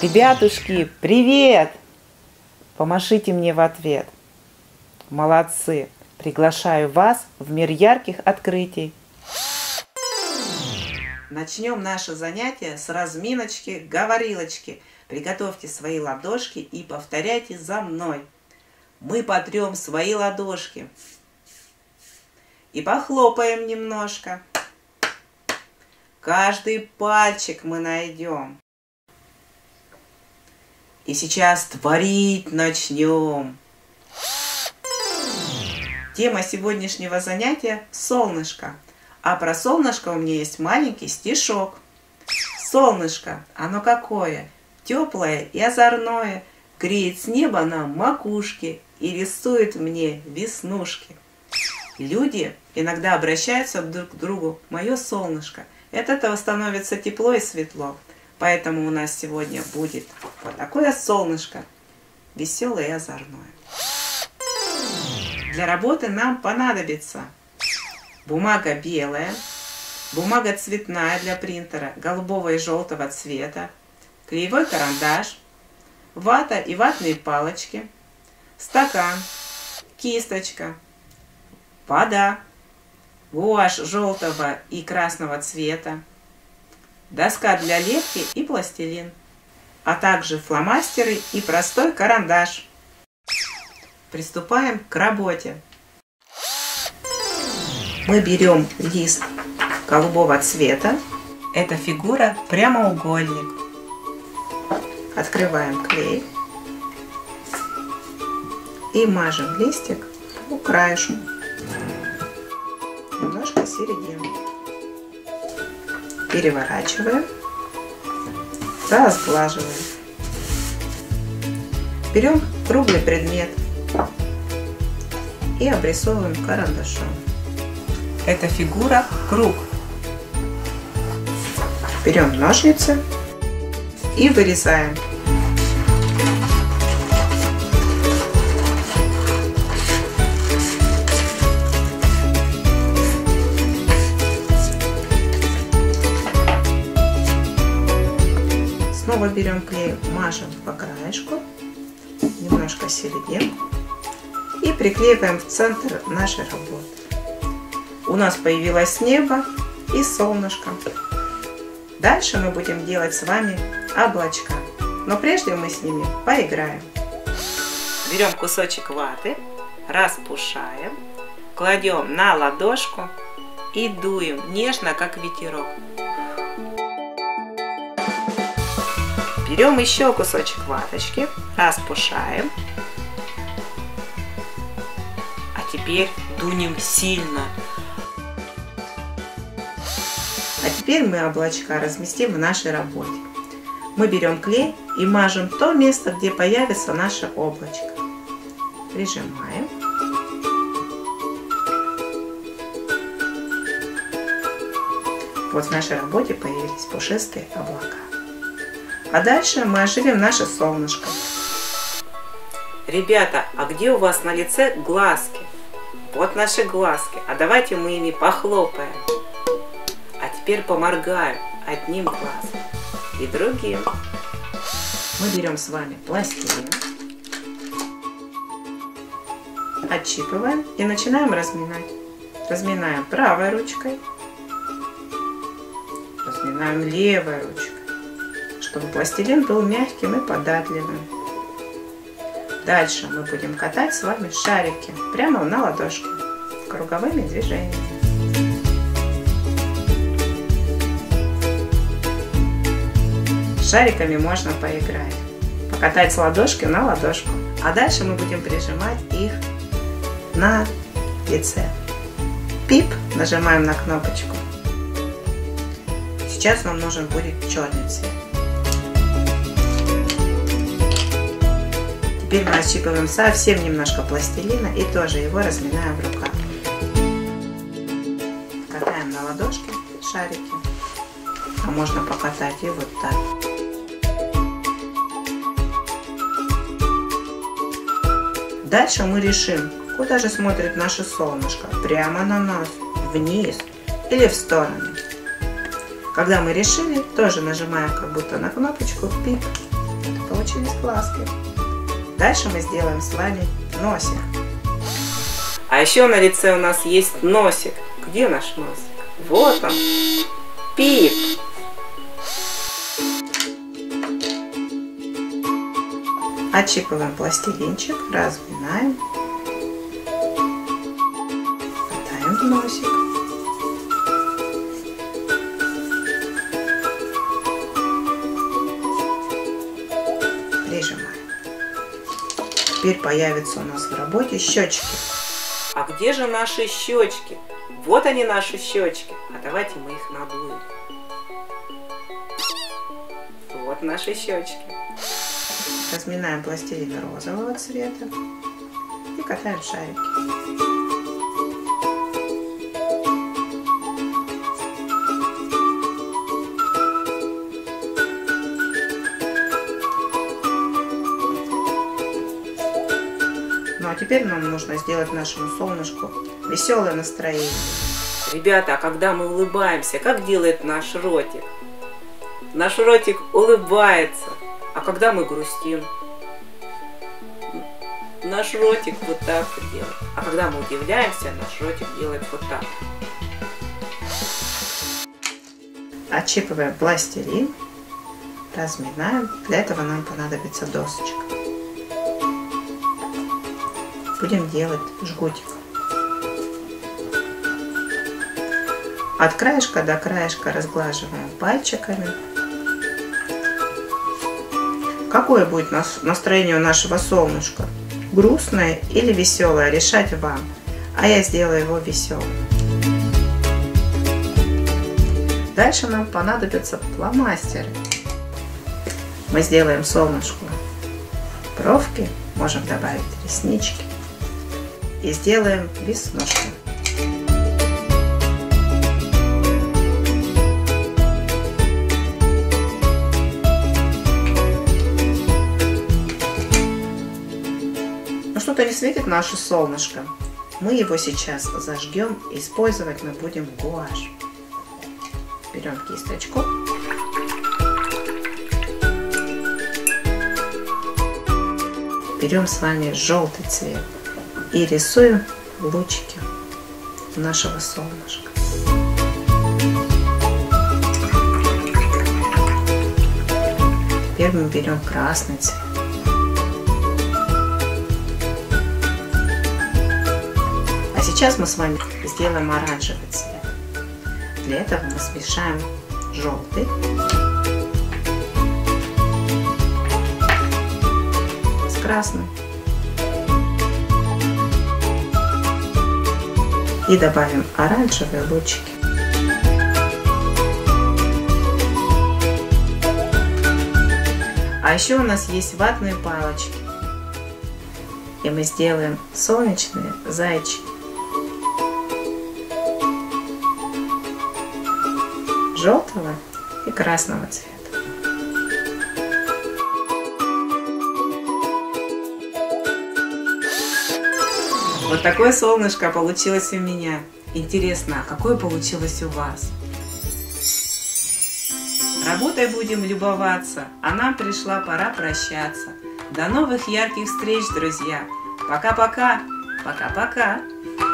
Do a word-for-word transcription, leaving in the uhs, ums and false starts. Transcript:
Ребятушки, привет! Помашите мне в ответ. Молодцы! Приглашаю вас в мир ярких открытий. Начнем наше занятие с разминочки, говорилочки. Приготовьте свои ладошки и повторяйте за мной. Мы потрем свои ладошки. И похлопаем немножко. Каждый пальчик мы найдем. И сейчас творить начнем. Тема сегодняшнего занятия – солнышко. А про солнышко у меня есть маленький стишок. Солнышко, оно какое? Теплое и озорное. Греет с неба на макушке и рисует мне веснушки. Люди иногда обращаются друг к другу: мое солнышко. От этого становится тепло и светло. Поэтому у нас сегодня будет вот такое солнышко, веселое и озорное. Для работы нам понадобится бумага белая, бумага цветная для принтера, голубого и желтого цвета, клеевой карандаш, вата и ватные палочки, стакан, кисточка, вода, гуашь желтого и красного цвета, доска для лепки и пластилин, а также фломастеры и простой карандаш. Приступаем к работе. Мы берем лист голубого цвета. Это фигура прямоугольник. Открываем клей и мажем листик по краешку. Немножко середину. Переворачиваем, разглаживаем. Берем круглый предмет и обрисовываем карандашом. Эта фигура круг. Берем ножницы и вырезаем. Снова берем клей, мажем по краешку, немножко серединку и приклеиваем в центр нашей работы. У нас появилось небо и солнышко. Дальше мы будем делать с вами облачка, но прежде мы с ними поиграем. Берем кусочек ваты, распушаем, кладем на ладошку и дуем нежно, как ветерок. Берем еще кусочек ваточки, распушаем. А теперь дунем сильно. А теперь мы облачка разместим в нашей работе. Мы берем клей и мажем то место, где появится наше облачко. Прижимаем. Вот в нашей работе появились пушистые облака. А дальше мы оживим наше солнышко. Ребята, а где у вас на лице глазки? Вот наши глазки. А давайте мы ими похлопаем. А теперь поморгаем одним глазом и другим. Мы берем с вами пластилин, отщипываем и начинаем разминать. Разминаем правой ручкой, разминаем левой ручкой, чтобы пластилин был мягким и податливым. Дальше мы будем катать с вами шарики прямо на ладошке круговыми движениями. Шариками можно поиграть, покатать с ладошки на ладошку. А дальше мы будем прижимать их на лице. Пип, нажимаем на кнопочку. Сейчас нам нужен будет черный цвет. Теперь мы отщипываем совсем немножко пластилина и тоже его разминаем в руках. Катаем на ладошке шарики, а можно покатать и вот так. Дальше мы решим, куда же смотрит наше солнышко. Прямо на нас, вниз или в сторону. Когда мы решили, тоже нажимаем как будто на кнопочку пип Вот получились глазки. Дальше мы сделаем с вами носик. А еще на лице у нас есть носик. Где наш носик? Вот он. Пип. Отщипываем пластилинчик, разминаем. Катаем в носик. Прижимаем. Теперь появятся у нас в работе щечки. А где же наши щечки? Вот они, наши щечки. А давайте мы их надуем. Вот наши щечки. Разминаем пластилин розового цвета и катаем шарики. Ну а теперь нам нужно сделать нашему солнышку веселое настроение. Ребята, а когда мы улыбаемся, как делает наш ротик? Наш ротик улыбается. А когда мы грустим, наш ротик вот так делает. А когда мы удивляемся, наш ротик делает вот так. Отщипываем пластилин, разминаем. Для этого нам понадобится досочка. Будем делать жгутик. От краешка до краешка разглаживаем пальчиками. Какое будет настроение у нашего солнышка? Грустное или веселое? Решать вам. А я сделаю его веселым. Дальше нам понадобятся фломастеры. Мы сделаем солнышку бровки, можем добавить реснички и сделаем веснушки. Что-то не светит наше солнышко. Мы его сейчас зажгем. Использовать мы будем гуашь. Берем кисточку. Берем с вами желтый цвет и рисуем лучики нашего солнышка. Теперь мы берем красный цвет. А сейчас мы с вами сделаем оранжевый цвет. Для этого мы смешаем желтый с красным и добавим оранжевые лучики. А еще у нас есть ватные палочки, и мы сделаем солнечные зайчики. Желтого и красного цвета. Вот такое солнышко получилось у меня. Интересно, а какое получилось у вас? Работой будем любоваться, а нам пришла пора прощаться. До новых ярких встреч, друзья. Пока-пока. Пока-пока.